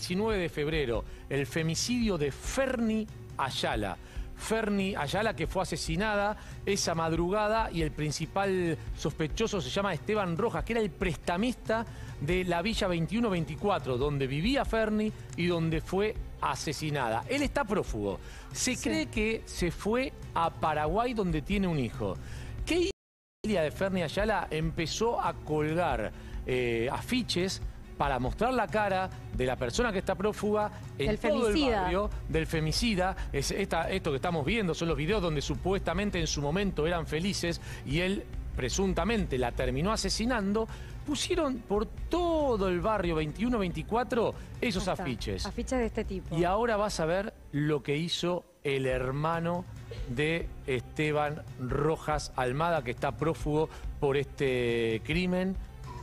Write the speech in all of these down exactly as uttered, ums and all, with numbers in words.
diecinueve de febrero, el femicidio de Ferni Ayala. Ferni Ayala, que fue asesinada esa madrugada, y el principal sospechoso se llama Esteban Rojas, que era el prestamista de la Villa veintiuno veinticuatro, donde vivía Ferni y donde fue asesinada. Él está prófugo. Se sí. cree que se fue a Paraguay, donde tiene un hijo. ¿Qué hizo la familia de Ferni Ayala? Empezó a colgar eh, afiches para mostrar la cara de la persona que está prófuga en del todo femicida. el barrio, del femicida. Es esta, esto que estamos viendo son los videos donde supuestamente en su momento eran felices y él presuntamente la terminó asesinando. Pusieron por todo el barrio veintiuno veinticuatro esos afiches. Afiches de este tipo. Y ahora vas a ver lo que hizo el hermano de Esteban Rojas Almada, que está prófugo por este crimen.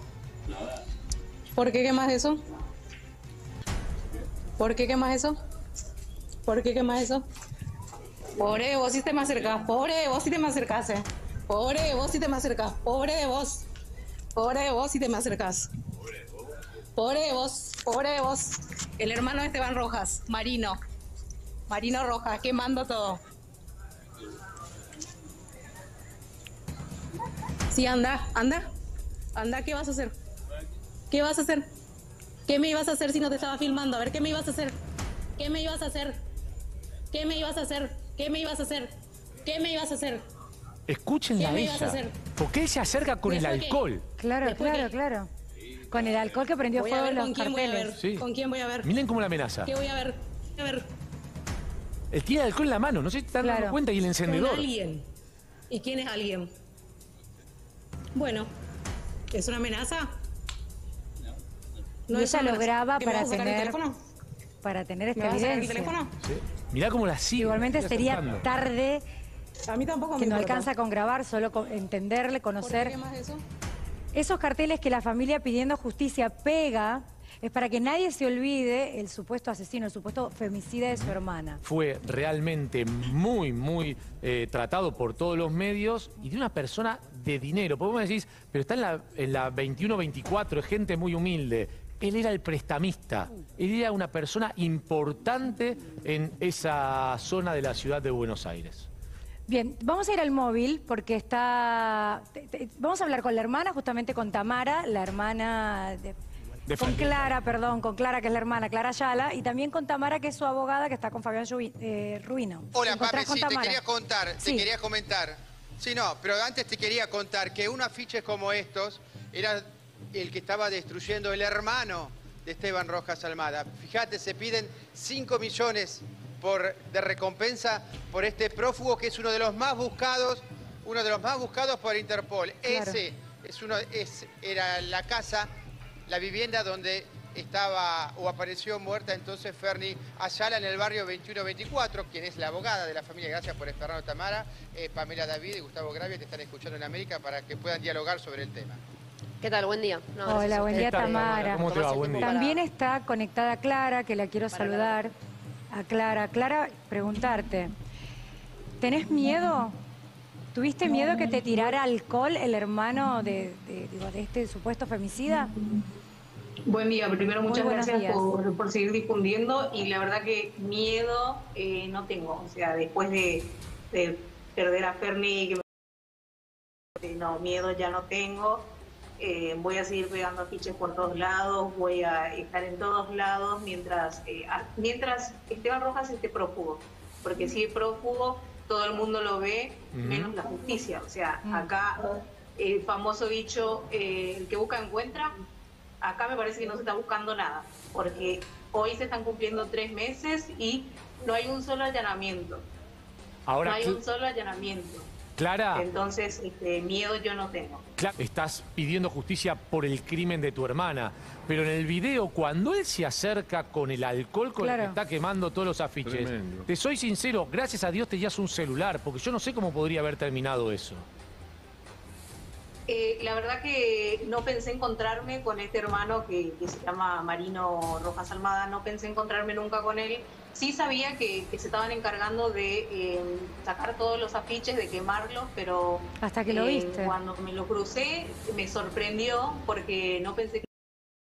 ¿Por qué quemas eso? ¿Por qué quemas eso? ¿Por qué quemas eso? Pobre vos si te me acercás, pobre vos si te me acercás, eh. Pobre vos si te me acercás, pobre vos. Pobre vos si te me acercás. Pobre vos, pobre vos. El hermano de Esteban Rojas, Marino. Marino Rojas, quemando todo. Sí, anda, anda. Anda, ¿qué vas a hacer? ¿Qué vas a hacer? ¿Qué me ibas a hacer si no te estaba filmando? A ver, ¿qué me ibas a hacer? ¿Qué me ibas a hacer? ¿Qué me ibas a hacer? ¿Qué me ibas a hacer? ¿Qué me ibas a hacer? Escúchenla a ella. ¿Por qué se acerca con el alcohol? Claro, claro, claro. Con el alcohol que prendió fuego en los carteles. Sí. ¿Con quién voy a ver? Miren cómo la amenaza. ¿Qué voy a ver? A ver. Él tiene alcohol en la mano, no sé si te están Claro. dando cuenta, y el encendedor. Con alguien. ¿Y quién es alguien? Bueno, ¿es una amenaza? No, y ella lo graba ¿Que me para vas a sacar el tener, teléfono? para tener esta ¿Me vas a sacar el evidencia. teléfono? Sí. Mirá cómo la sigue. Igualmente sería acercando. tarde, A mí tampoco que me no importa. alcanza con grabar, solo con entenderle, ¿Por qué conocer. quemas eso? Esos carteles que la familia pidiendo justicia pega es para que nadie se olvide el supuesto asesino, el supuesto femicida de su hermana. Fue realmente muy, muy eh, tratado por todos los medios y de una persona de dinero. Podemos decir, pero está en la, en la veintiuno veinticuatro, es gente muy humilde. Él era el prestamista, él era una persona importante en esa zona de la ciudad de Buenos Aires. Bien, vamos a ir al móvil porque está... te- te- vamos a hablar con la hermana, justamente con Tamara, la hermana de... De con Ferni. Clara, perdón, con Clara, que es la hermana, Clara Ayala, y también con Tamara, que es su abogada, que está con Fabián Lluvi- eh, Ruino. Hola, ¿Te encontrás Pame, con sí, te Tamara? quería contar, Sí. te quería comentar. Sí, no, pero antes te quería contar que un afiche como estos era el que estaba destruyendo el hermano de Esteban Rojas Almada. Fíjate, se piden cinco millones por, de recompensa por este prófugo que es uno de los más buscados, uno de los más buscados por Interpol. Claro. Ese es uno, es, era la casa, la vivienda donde estaba o apareció muerta entonces Ferni Ayala en el barrio veintiuno veinticuatro, quien es la abogada de la familia. Gracias por esperarnos, Tamara. Eh, Pamela David y Gustavo Gravia te están escuchando en América para que puedan dialogar sobre el tema. ¿Qué tal? Buen día. No, gracias Hola, a buen ustedes día, por Tamara. ¿Cómo te va? tomarse el Buen tiempo día. También para- está conectada Clara, que la quiero Para saludar. A Clara. Clara, preguntarte, ¿tenés miedo? ¿Tuviste miedo que te tirara alcohol el hermano de, de- digo, de este supuesto femicida? Buen día, primero Muy muchas buenos gracias días. por, por seguir difundiendo y la verdad que miedo eh, no tengo, o sea, después de, de perder a Ferni, que me- no, miedo ya no tengo, eh, voy a seguir pegando afiches por todos lados, voy a estar en todos lados mientras, eh, a- mientras Esteban Rojas esté prófugo, porque si es prófugo todo el mundo lo ve, Ujú. menos la justicia, o sea, Mm. acá el famoso dicho, eh, el que busca encuentra. Acá me parece que no se está buscando nada, porque hoy se están cumpliendo tres meses y no hay un solo allanamiento. Ahora, no hay Cl- un solo allanamiento. Clara, Entonces, este, miedo yo no tengo. Cla- estás pidiendo justicia por el crimen de tu hermana, pero en el video, cuando él se acerca con el alcohol con el Claro. que está quemando todos los afiches, Tremendo. te soy sincero, gracias a Dios tenías un celular, porque yo no sé cómo podría haber terminado eso. Eh, la verdad que no pensé encontrarme con este hermano que, que se llama Marino Rojas Almada, no pensé encontrarme nunca con él. Sí sabía que, que se estaban encargando de eh, sacar todos los afiches, de quemarlos, pero Hasta que lo eh, viste. cuando me lo crucé me sorprendió porque no pensé que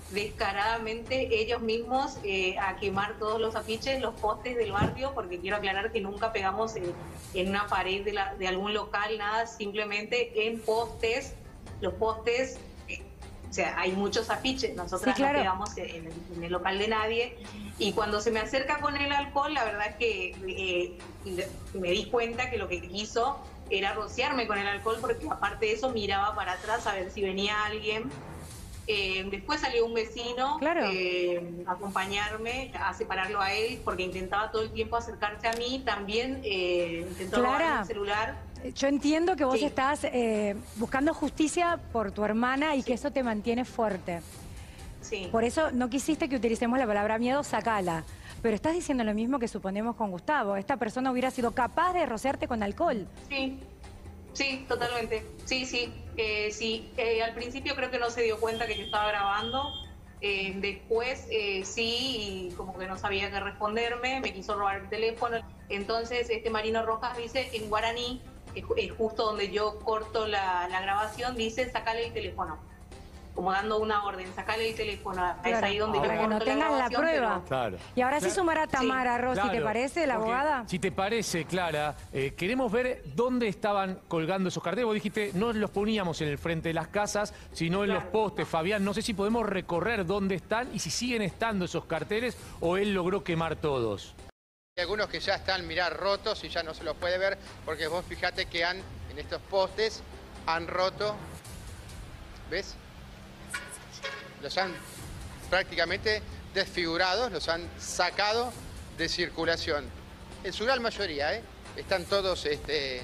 descaradamente ellos mismos eh, a quemar todos los afiches, los postes del barrio, porque quiero aclarar que nunca pegamos en, en una pared de, la, de algún local, nada, simplemente en postes, los postes, eh, o sea, hay muchos afiches, nosotros sí, claro. no pegamos en el, en el local de nadie, y cuando se me acerca con el alcohol, la verdad es que eh, me di cuenta que lo que quiso era rociarme con el alcohol, porque aparte de eso miraba para atrás a ver si venía alguien. Eh, después salió un vecino claro. eh, a acompañarme, a separarlo a él, porque intentaba todo el tiempo acercarse a mí. También eh, intentó robarme el celular. Yo entiendo que vos sí. estás eh, buscando justicia por tu hermana y sí. que eso te mantiene fuerte. Sí. Por eso no quisiste que utilicemos la palabra miedo, sacala. Pero estás diciendo lo mismo que suponemos con Gustavo. Esta persona hubiera sido capaz de rociarte con alcohol. Sí, sí, totalmente. Sí, sí. Eh, sí, eh, al principio creo que no se dio cuenta que yo estaba grabando. Eh, después eh, sí, y como que no sabía qué responderme, me quiso robar el teléfono. Entonces este Marino Rojas dice en guaraní, es, es justo donde yo corto la, la grabación, dice sacale el teléfono. Como dando una orden, sacale el teléfono. Claro. Es ahí donde Para yo que no tengas la, la prueba. Pero... Claro. Y ahora sí sumar a Tamara, sí. Rosy, claro. ¿Te parece, la Porque, abogada? Si te parece, Clara, eh, queremos ver dónde estaban colgando esos carteles. Vos dijiste, no los poníamos en el frente de las casas, sino en claro. los postes. Fabián, no sé si podemos recorrer dónde están y si siguen estando esos carteles o él logró quemar todos. Hay algunos que ya están, mirá, rotos y ya no se los puede ver, porque vos fijate que han, en estos postes, han roto, ¿ves? Los han prácticamente desfigurados, los han sacado de circulación. En su gran mayoría, ¿eh? Están todos este,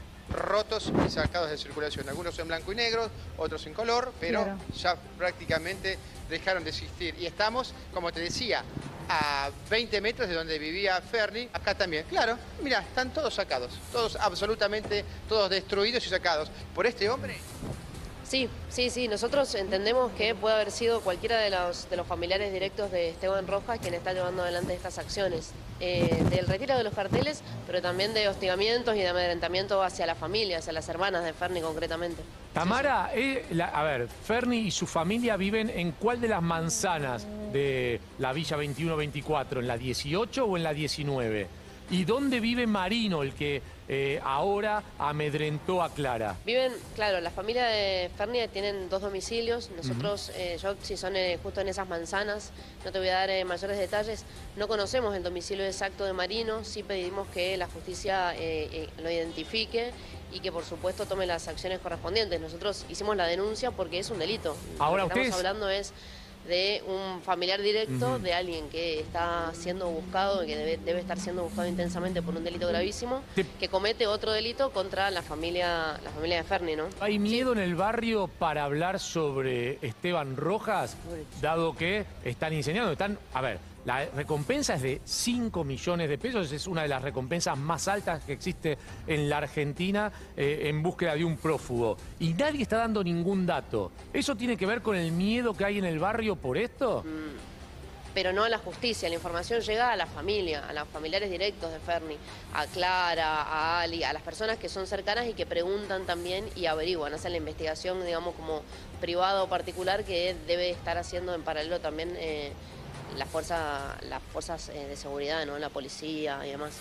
rotos y sacados de circulación. Algunos en blanco y negro, otros en color, pero claro. ya prácticamente dejaron de existir. Y estamos, como te decía, a veinte metros de donde vivía Ferni, acá también. Claro, mira, están todos sacados, todos absolutamente, todos destruidos y sacados. Por este hombre... Sí, sí, sí. Nosotros entendemos que puede haber sido cualquiera de los, de los familiares directos de Esteban Rojas quien está llevando adelante estas acciones. Eh, del retiro de los carteles, pero también de hostigamientos y de amedrentamiento hacia la familia, hacia las hermanas de Ferni concretamente. Tamara, sí, sí. Eh, la, a ver, Ferni y su familia viven en cuál de las manzanas de la Villa veintiuno veinticuatro, ¿en la dieciocho o en la diecinueve? ¿Y dónde vive Marino, el que eh, ahora amedrentó a Clara? Viven, claro, la familia de Ferni tienen dos domicilios. Nosotros, uh-huh. eh, yo, si son eh, justo en esas manzanas, no te voy a dar eh, mayores detalles. No conocemos el domicilio exacto de Marino. Sí pedimos que la justicia eh, eh, lo identifique y que, por supuesto, tome las acciones correspondientes. Nosotros hicimos la denuncia porque es un delito. Ahora lo que ustedes... estamos hablando es de un familiar directo, uh-huh. de alguien que está siendo buscado, que debe, debe estar siendo buscado intensamente por un delito gravísimo, Te... que comete otro delito contra la familia, la familia de Ferni, ¿no? ¿Hay miedo sí. en el barrio para hablar sobre Esteban Rojas, dado que están incendiando? Están, a ver, la recompensa es de cinco millones de pesos, es una de las recompensas más altas que existe en la Argentina eh, en búsqueda de un prófugo. Y nadie está dando ningún dato. ¿Eso tiene que ver con el miedo que hay en el barrio por esto? Mm, pero no a la justicia. La información llega a la familia, a los familiares directos de Ferni, a Clara, a Ali, a las personas que son cercanas y que preguntan también y averiguan. Hacen la investigación, digamos, como privada o particular que debe estar haciendo en paralelo también... Eh, La fuerza, las fuerzas eh, de seguridad, ¿no? La policía y demás.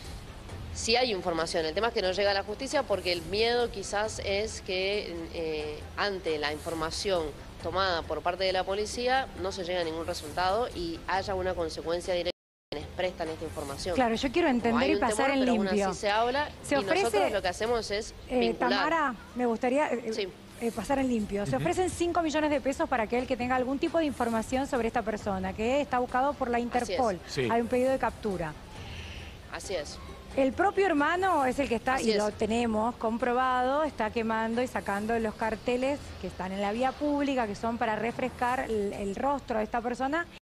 Sí hay información, el tema es que no llega a la justicia porque el miedo quizás es que eh, ante la información tomada por parte de la policía no se llegue a ningún resultado y haya una consecuencia directa a quienes prestan esta información. Claro, yo quiero entender y pasar en limpio. Pero aún así se habla se y ofrece, nosotros lo que hacemos es eh, vincular. Tamara, me gustaría... Eh, sí. Eh, pasar en limpio. Se ofrecen cinco millones de pesos para aquel que tenga algún tipo de información sobre esta persona, que está buscado por la Interpol. Sí. Hay un pedido de captura. Así es. El propio hermano es el que está, Así y es. lo tenemos comprobado, está quemando y sacando los carteles que están en la vía pública, que son para refrescar el, el rostro de esta persona.